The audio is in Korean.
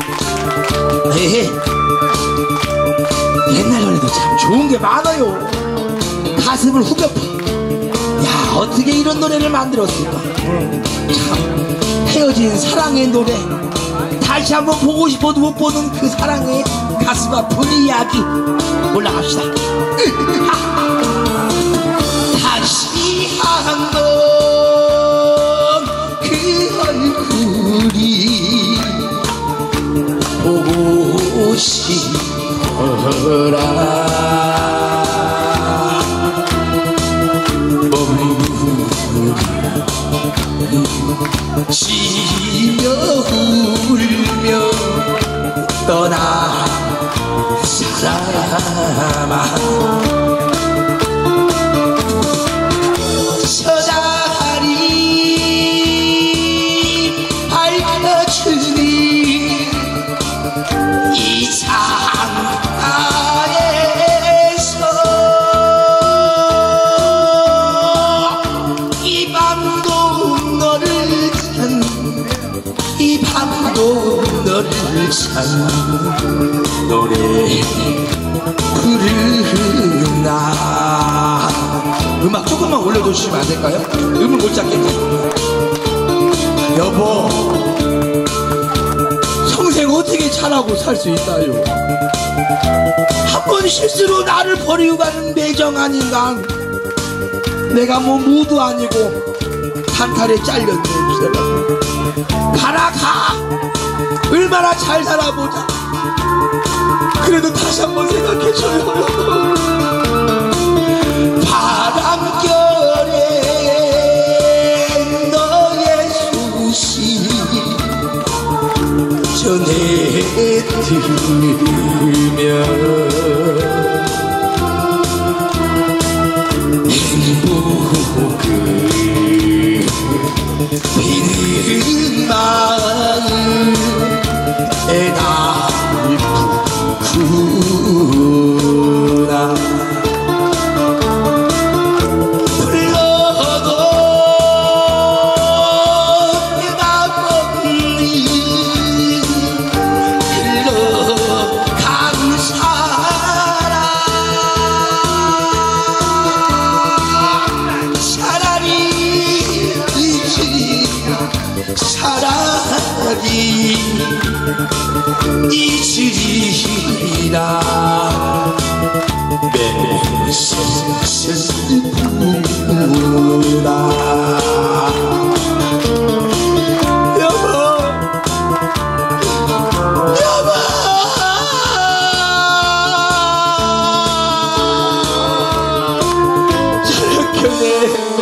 에헤, 옛날 노래도 참 좋은 게 많아요. 가슴을 후벼파. 야, 어떻게 이런 노래를 만들었을까. 참 헤어진 사랑의 노래, 다시 한번 보고 싶어도 못 보는 그 사랑의 가슴 아픈 이야기 올라갑시다. 다시 한번 그 얼굴이 보고 싶어라. 지며 울며 떠나 사람아, 저 달이 밝혀주니 이 창가에서 이 밤도 너를 찾는, 이 밤도 너를 찾는 노래 부르나. 음악 조금만 올려주시면 안 될까요? 음을 못 잡겠다. 여보, 평생 어떻게 잘하고 살 수 있다요? 한 번 실수로 나를 버리고 가는 매정 아닌가? 내가 뭐 무도 아니고 단칼에 잘렸네. 가라, 가. 얼마나 잘 살아보자. 그래도 다시 한번 생각해줘요. 바람결에 너의 수시 전해 들으며 행복을 비는 마음에 날 부르나. 불러도 내가 없니 흘러간 사랑. 차라리 잊으리라. 슬프구나. 여보, 여보, 저렇게 내